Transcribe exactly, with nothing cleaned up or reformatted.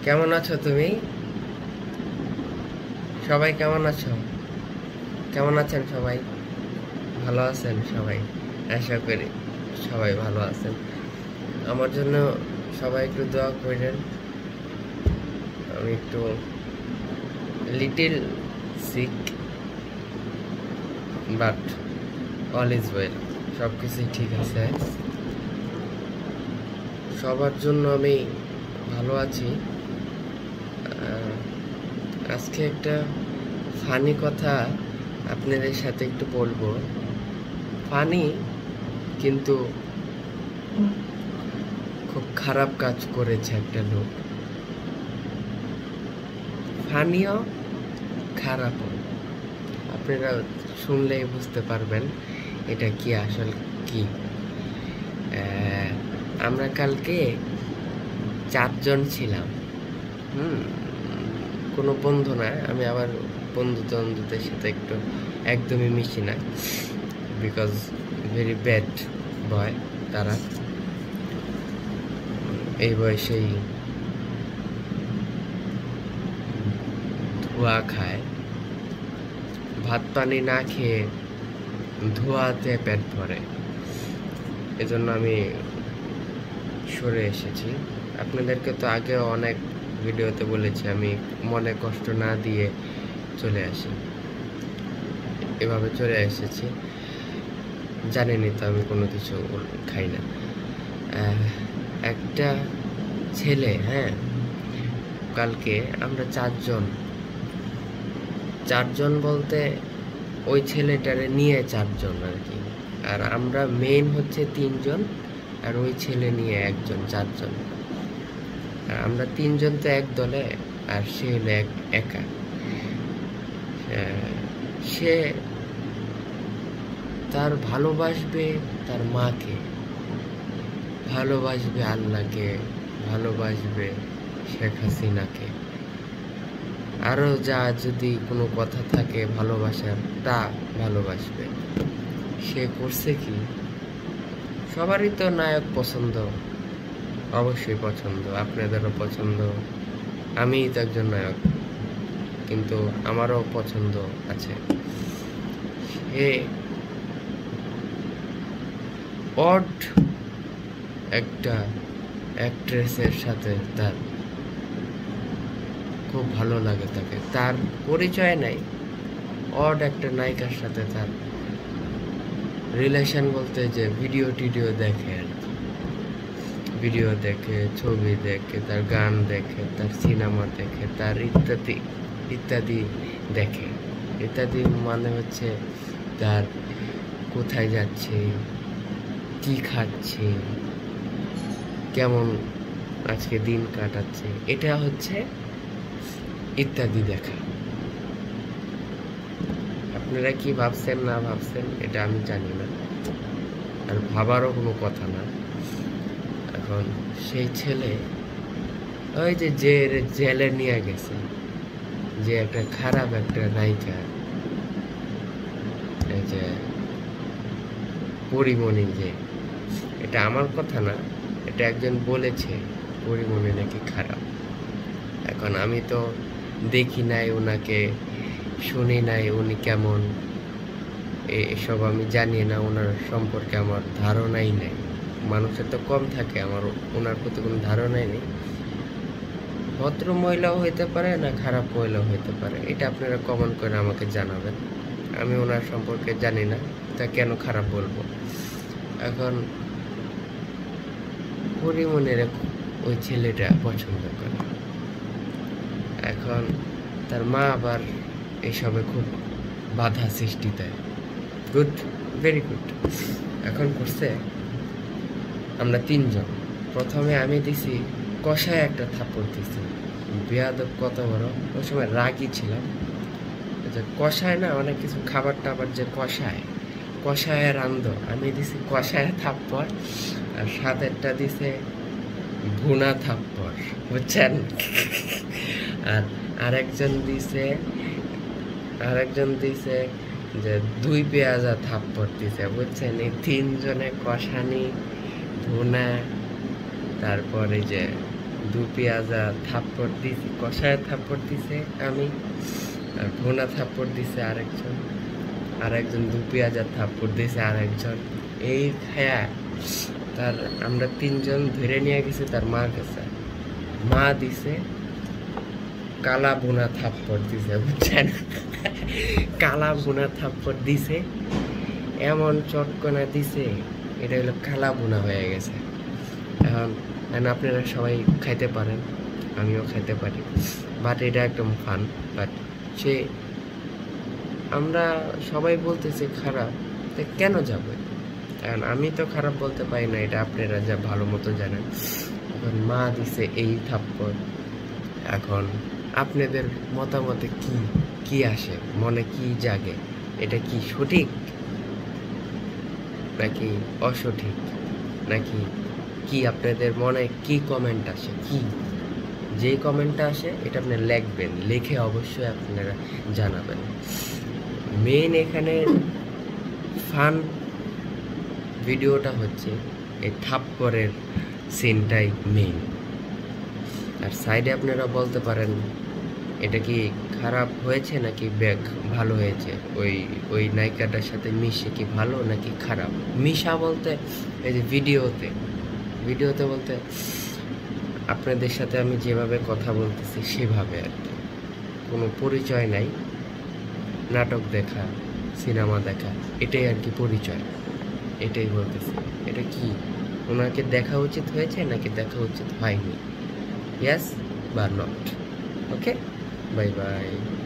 কেমন আছো তুমি? সবাই কেমন আছো? কেমন আছেন সবাই? ভালো আছেন সবাই? আশা করি সবাই ভালো আছেন। আমার জন্য সবাই একটু দোয়া করেন। আমি একটু little sick, but all is well. সব কিছুই ঠিক আছে। সবার জন্য আমি ভালো আছি। আজকে একটা ফানি কথা আপনাদের সাথে একটু বলবো। ফানি, কিন্তু খুব খারাপ কাজ করেছে একটা লোক। ফানিও, খারাপও। আপনারা শুনলেই বুঝতে পারবেন এটা কি আসল কি। আমরা কালকে চারজন ছিলাম। হুম কোনো বন্ধু না, আমি আবার বন্ধু বন্ধুদের সাথে একটু একদমই মিশি না, বিকজ ভেরি ব্যাড বয় তারা। এই বয়সেই ধোয়া খায়, ভাত পানি না খেয়ে ধোয়াতে পেট ভরে। এজন্য আমি সরে এসেছি। আপনাদেরকে তো আগেও অনেক ভিডিওতে বলেছি আমি মনে কষ্ট না দিয়ে চলে আসি। এভাবে চলে এসেছি। জানেনই তো আমি কোনো কিছু খাই না। একটা ছেলে, হ্যাঁ, কালকে আমরা চারজন চারজন বলতে ওই ছেলেটারে নিয়ে চারজন আর কি। আর আমরা মেইন হচ্ছে তিনজন, আর ওই ছেলে নিয়ে একজন, চারজন। আর আমরা তিনজন তো এক দলে, আর সে হলো এক একা। সে তার ভালোবাসবে তার মাকে, ভালোবাসবে আল্লাহকে, ভালোবাসবে শেখ হাসিনাকে, আরও যা যদি কোনো কথা থাকে ভালোবাসার, তা ভালোবাসবে। সে করছে কি, সবারই তো নায়ক পছন্দ, অবশ্যই পছন্দ, আপনাদেরও পছন্দ, আমিই তো একজন নায়ক, কিন্তু আমারও পছন্দ আছে। সে অড একটা অ্যাক্ট্রেসের সাথে তার খুব ভালো লাগে, তাকে, তার পরিচয় নাই, অড একটা নায়িকার সাথে তার রিলেশন বলতে যে ভিডিও টিডিও দেখে আর কি, ভিডিও দেখে, ছবি দেখে, তার গান দেখে, তার সিনেমা দেখে, তার ইত্যাদি ইত্যাদি দেখে। ইত্যাদি মানে হচ্ছে তার কোথায় যাচ্ছে, কি খাচ্ছে, কেমন আজকে দিন কাটাচ্ছে, এটা হচ্ছে ইত্যাদি দেখা। আপনারা কি ভাবছেন না ভাবছেন এটা আমি জানি না, আর ভাবারও কোনো কথা না। এখন সেই ছেলে ওই যে যে জেলে নিয়ে গেছে, যে একটা খারাপ একটা নায়িকা, এই যে পরিমণি, যে, এটা আমার কথা না, এটা একজন বলেছে পরিমণি নাকি খারাপ। এখন আমি তো দেখি নাই ওনাকে, শুনি নাই উনি কেমন, এসব আমি জানি না, ওনার সম্পর্কে আমার ধারণাই নেই। মানুষের তো কম থাকে, আমার ওনার প্রতি কোনো ধারণাই নেই। ভদ্র মহিলাও হইতে পারে না, খারাপ মহিলাও হইতে পারে, এটা আপনারা কমেন্ট করে আমাকে জানাবেন। আমি ওনার সম্পর্কে জানি না, তা কেন খারাপ বলবো। এখন পরিমণির ওই ছেলেটা পছন্দ করে। এখন তার মা আবার এসবে খুব বাধা সৃষ্টি দেয়। Good, very good. এখন করছে, আমরা তিনজন, প্রথমে আমি দিছি কষায় একটা থাপ্পড় দিছি, বেয়াদব কত বড়। ওই সময় রাগই ছিলাম, যে কষায় না অনেক কিছু খাবার টাবার যে কষায়, কষায় রান্ধ, আমি দিছি কষায় থাপ্পড়, আর সাতেরটা দিছে ভুনা থাপ্পড়, বুঝছেন। আর আরেকজন দিছে আরেকজন দিছে যে দুই পেঁয়াজা থাপ্পড় দিছে, বুঝছেন। এই তিনজনে কষানি, ভুনা, তারপরে যে দু পেঁয়াজা থাপ্পড় দিছি, কষায় থাপ্পড় দিছে আমি, আর ভুনা থাপ্পড় দিছে আরেকজন, আরেকজন দু পেঁয়াজা থাপ্পড় দিছে আরেকজন। এই খায়া তার আমরা তিনজন ধরে নিয়ে গেছি তার মার কাছে। মা দিছে কালা বোনা থাপ্পড় দিছে, বুঝছেন? কালা বোনা থাপ্পড় দিছে, এমন চটকনা দিছে, এটা হলো কালা বোনা হয়ে গেছে। এখন এখন আপনারা সবাই খাইতে পারেন, আমিও খাইতে পারি, বাট এটা একদম ফান। বাট সে আমরা সবাই বলতেছে খারাপ, তো কেন যাবে? কারণ আমি তো খারাপ বলতে পারি না, এটা আপনারা যা ভালো মতো জানেন। এখন মা দিছে এই থাপ্পড়, এখন আপনাদের মতামতে কি কি আসে, মনে কি জাগে? এটা কি সঠিক নাকি অসঠিক, নাকি কি আপনাদের মনে কি কমেন্ট আসে? কি যে কমেন্টটা আসে এটা আপনি লিখবেন, লিখে অবশ্যই আপনারা জানাবেন। মেইন এখানে ফান ভিডিওটা হচ্ছে এই থাপ্পড়ের সিনটাই মেইন। আর সাইডে আপনারা বলতে পারেন এটা কি খারাপ হয়েছে নাকি ব্যাগ ভালো হয়েছে, ওই ওই নায়িকাটার সাথে মিশে কি ভালো নাকি খারাপ। মিশা বলতে এই যে ভিডিওতে ভিডিওতে বলতে আপনাদের সাথে আমি যেভাবে কথা বলতেছি সেভাবে আর কি, কোনো পরিচয় নাই। নাটক দেখা, সিনেমা দেখা, এটাই আর কি পরিচয়, এটাই বলতেছি। এটা কি ওনাকে দেখা উচিত হয়েছে নাকি দেখা উচিত হয়নি? ইয়েস বা নট? Okay, bye bye.